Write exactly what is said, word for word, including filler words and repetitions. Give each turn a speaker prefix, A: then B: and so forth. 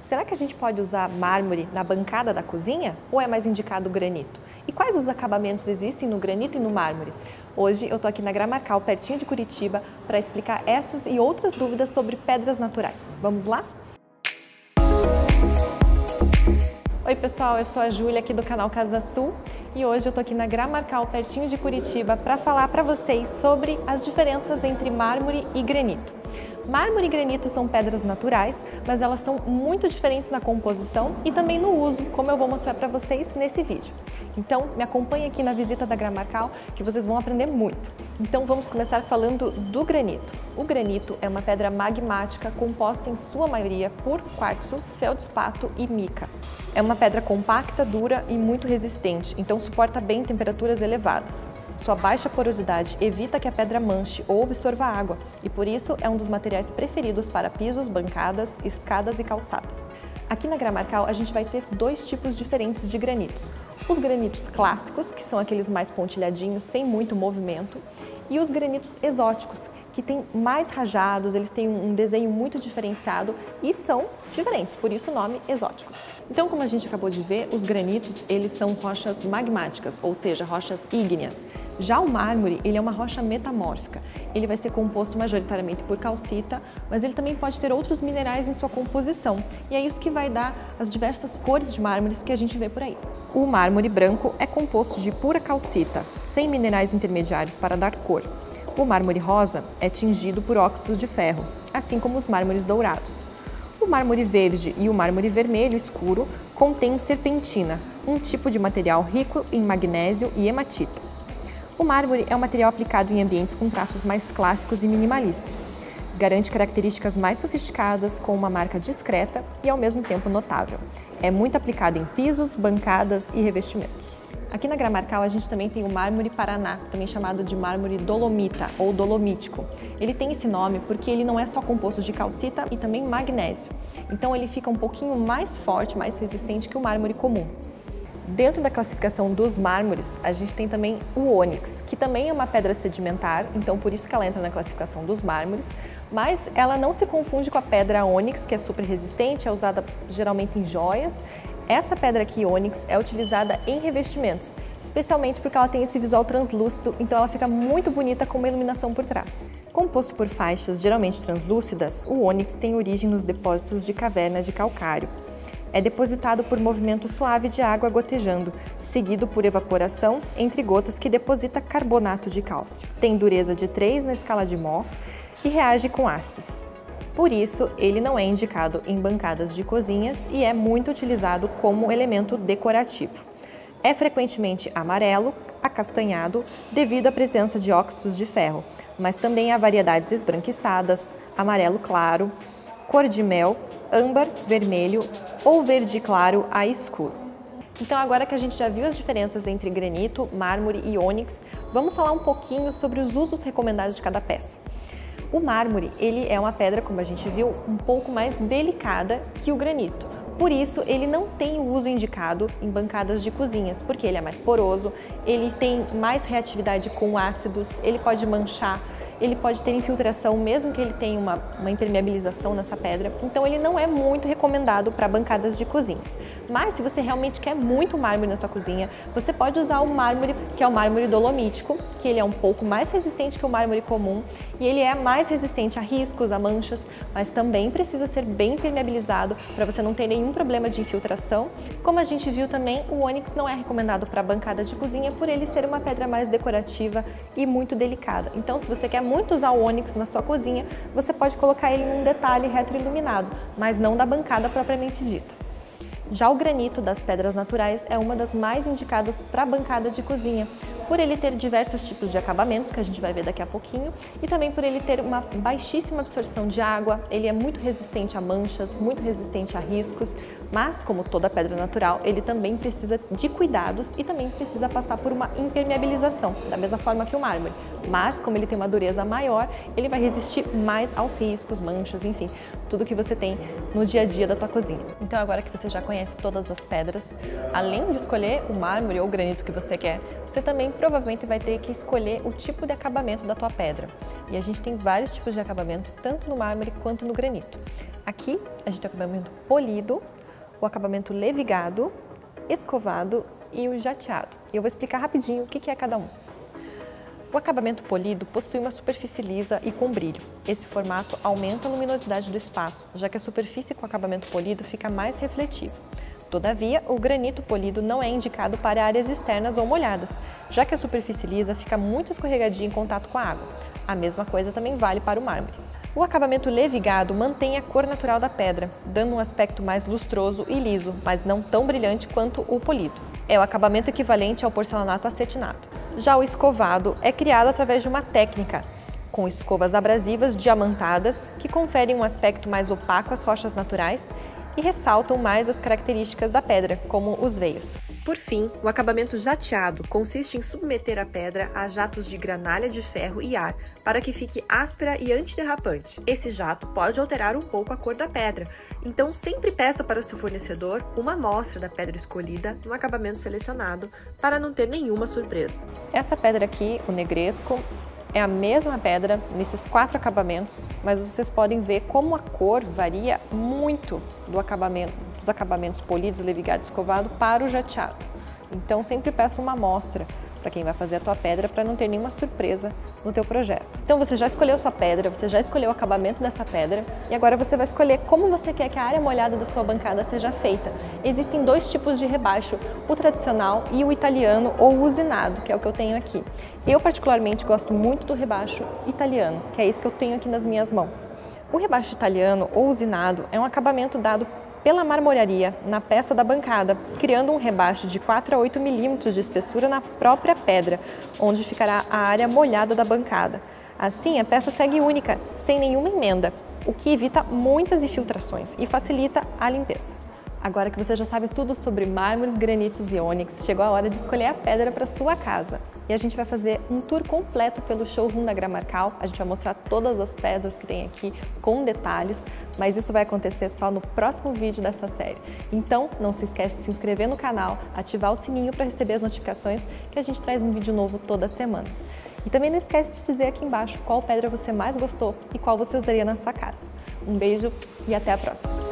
A: Será que a gente pode usar mármore na bancada da cozinha ou é mais indicado o granito? E quais os acabamentos existem no granito e no mármore? Hoje eu estou aqui na Gramarcal, pertinho de Curitiba, para explicar essas e outras dúvidas sobre pedras naturais. Vamos lá? Oi pessoal, eu sou a Júlia aqui do canal Casa Sul e hoje eu estou aqui na Gramarcal, pertinho de Curitiba, para falar para vocês sobre as diferenças entre mármore e granito. Mármore e granito são pedras naturais, mas elas são muito diferentes na composição e também no uso, como eu vou mostrar para vocês nesse vídeo. Então, me acompanhe aqui na visita da Gramarcal, que vocês vão aprender muito. Então, vamos começar falando do granito. O granito é uma pedra magmática composta em sua maioria por quartzo, feldspato e mica. É uma pedra compacta, dura e muito resistente, então suporta bem temperaturas elevadas. Sua baixa porosidade evita que a pedra manche ou absorva água e, por isso, é um dos materiais preferidos para pisos, bancadas, escadas e calçadas. Aqui na Gramarcal, a gente vai ter dois tipos diferentes de granitos. Os granitos clássicos, que são aqueles mais pontilhadinhos, sem muito movimento, e os granitos exóticos, que têm mais rajados, eles têm um desenho muito diferenciado e são diferentes, por isso o nome exóticos. Então, como a gente acabou de ver, os granitos, eles são rochas magmáticas, ou seja, rochas ígneas. Já o mármore, ele é uma rocha metamórfica. Ele vai ser composto majoritariamente por calcita, mas ele também pode ter outros minerais em sua composição. E é isso que vai dar as diversas cores de mármores que a gente vê por aí. O mármore branco é composto de pura calcita, sem minerais intermediários para dar cor. O mármore rosa é tingido por óxidos de ferro, assim como os mármores dourados. O mármore verde e o mármore vermelho escuro contêm serpentina, um tipo de material rico em magnésio e hematita. O mármore é um material aplicado em ambientes com traços mais clássicos e minimalistas. Garante características mais sofisticadas com uma marca discreta e ao mesmo tempo notável. É muito aplicado em pisos, bancadas e revestimentos. Aqui na Gramarcal a gente também tem o mármore Paraná, também chamado de mármore dolomita ou dolomítico. Ele tem esse nome porque ele não é só composto de calcita e também magnésio. Então ele fica um pouquinho mais forte, mais resistente que o mármore comum. Dentro da classificação dos mármores, a gente tem também o ônix, que também é uma pedra sedimentar, então por isso que ela entra na classificação dos mármores, mas ela não se confunde com a pedra ônix, que é super resistente, é usada geralmente em joias. Essa pedra aqui, ônix, é utilizada em revestimentos, especialmente porque ela tem esse visual translúcido, então ela fica muito bonita com uma iluminação por trás. Composto por faixas geralmente translúcidas, o ônix tem origem nos depósitos de cavernas de calcário. É depositado por movimento suave de água gotejando, seguido por evaporação entre gotas que deposita carbonato de cálcio. Tem dureza de três na escala de Mohs e reage com ácidos. Por isso, ele não é indicado em bancadas de cozinhas e é muito utilizado como elemento decorativo. É frequentemente amarelo, acastanhado, devido à presença de óxidos de ferro, mas também há variedades esbranquiçadas, amarelo claro, cor de mel, âmbar, vermelho ou verde claro a escuro. Então, agora que a gente já viu as diferenças entre granito, mármore e ônix, vamos falar um pouquinho sobre os usos recomendados de cada peça. O mármore, ele é uma pedra, como a gente viu, um pouco mais delicada que o granito. Por isso, ele não tem o uso indicado em bancadas de cozinhas, porque ele é mais poroso, ele tem mais reatividade com ácidos, ele pode manchar, ele pode ter infiltração, mesmo que ele tenha uma, uma impermeabilização nessa pedra. Então, ele não é muito recomendado para bancadas de cozinhas. Mas, se você realmente quer muito mármore na sua cozinha, você pode usar o mármore, que é o mármore dolomítico, que ele é um pouco mais resistente que o mármore comum, e ele é mais resistente a riscos, a manchas, mas também precisa ser bem impermeabilizado para você não ter nenhum problema de infiltração. Como a gente viu também, o ônix não é recomendado para bancada de cozinha por ele ser uma pedra mais decorativa e muito delicada. Então, se você quer muito usar o ônix na sua cozinha, você pode colocar ele num detalhe retroiluminado, mas não da bancada propriamente dita. Já o granito das pedras naturais é uma das mais indicadas para a bancada de cozinha, por ele ter diversos tipos de acabamentos, que a gente vai ver daqui a pouquinho, e também por ele ter uma baixíssima absorção de água, ele é muito resistente a manchas, muito resistente a riscos, mas, como toda pedra natural, ele também precisa de cuidados e também precisa passar por uma impermeabilização, da mesma forma que o mármore. Mas, como ele tem uma dureza maior, ele vai resistir mais aos riscos, manchas, enfim, tudo que você tem no dia a dia da tua cozinha. Então, agora que você já conhece todas as pedras, além de escolher o mármore ou o granito que você quer, você também provavelmente vai ter que escolher o tipo de acabamento da tua pedra. E a gente tem vários tipos de acabamento, tanto no mármore quanto no granito. Aqui a gente tem o acabamento polido, o acabamento levigado, escovado e o jateado. E eu vou explicar rapidinho o que é cada um. O acabamento polido possui uma superfície lisa e com brilho. Esse formato aumenta a luminosidade do espaço, já que a superfície com acabamento polido fica mais refletiva. Todavia, o granito polido não é indicado para áreas externas ou molhadas, já que a superfície lisa fica muito escorregadia em contato com a água. A mesma coisa também vale para o mármore. O acabamento levigado mantém a cor natural da pedra, dando um aspecto mais lustroso e liso, mas não tão brilhante quanto o polido. É o acabamento equivalente ao porcelanato acetinato. Já o escovado é criado através de uma técnica, com escovas abrasivas diamantadas, que conferem um aspecto mais opaco às rochas naturais e ressaltam mais as características da pedra, como os veios. Por fim, o acabamento jateado consiste em submeter a pedra a jatos de granalha de ferro e ar para que fique áspera e antiderrapante. Esse jato pode alterar um pouco a cor da pedra, então sempre peça para o seu fornecedor uma amostra da pedra escolhida no acabamento selecionado para não ter nenhuma surpresa. Essa pedra aqui, o negresco, é a mesma pedra nesses quatro acabamentos, mas vocês podem ver como a cor varia muito do acabamento, dos acabamentos polidos, levigados e escovado para o jateado. Então sempre peça uma amostra para quem vai fazer a tua pedra para não ter nenhuma surpresa no teu projeto. Então você já escolheu sua pedra, você já escolheu o acabamento dessa pedra e agora você vai escolher como você quer que a área molhada da sua bancada seja feita. Existem dois tipos de rebaixo, o tradicional e o italiano ou usinado, que é o que eu tenho aqui. Eu particularmente gosto muito do rebaixo italiano, que é esse que eu tenho aqui nas minhas mãos. O rebaixo italiano ou usinado é um acabamento dado pela marmoraria na peça da bancada, criando um rebaixo de quatro a oito milímetros de espessura na própria pedra, onde ficará a área molhada da bancada. Assim, a peça segue única, sem nenhuma emenda, o que evita muitas infiltrações e facilita a limpeza. Agora que você já sabe tudo sobre mármores, granitos e ônix, chegou a hora de escolher a pedra para sua casa. E a gente vai fazer um tour completo pelo showroom da Gramarcal. A gente vai mostrar todas as pedras que tem aqui com detalhes, mas isso vai acontecer só no próximo vídeo dessa série. Então, não se esquece de se inscrever no canal, ativar o sininho para receber as notificações que a gente traz um vídeo novo toda semana. E também não esquece de dizer aqui embaixo qual pedra você mais gostou e qual você usaria na sua casa. Um beijo e até a próxima!